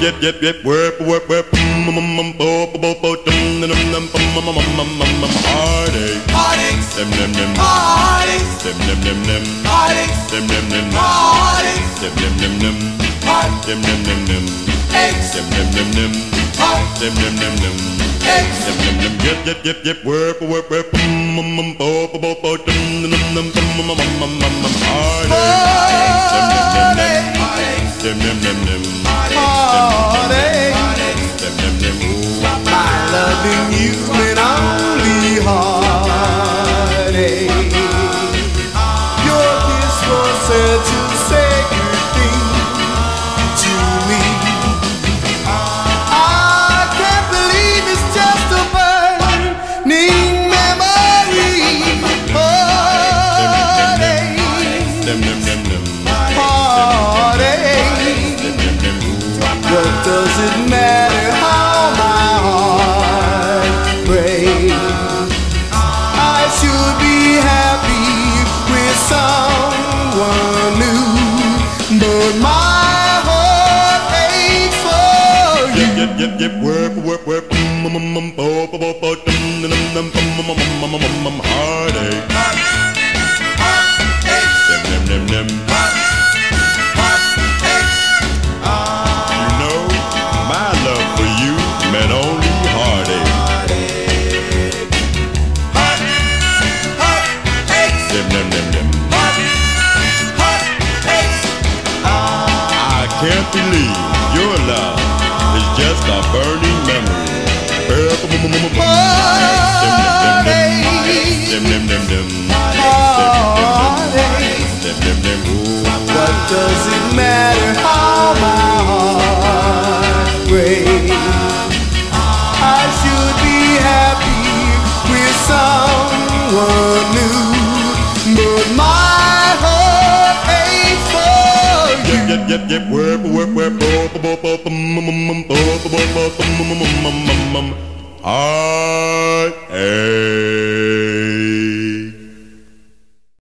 Loving you and only heartache. Your kiss was such a sacred thing to me. I can't believe it's just a burning memory. Heartache, heartache. What does it matter how my heart breaks? I should be happy with someone new, but my heart aches for you. Can't believe your love is just a burning memory. What does it matter how my heart breaks? I should be happy with someone new, but my heart aches for you. Heartache.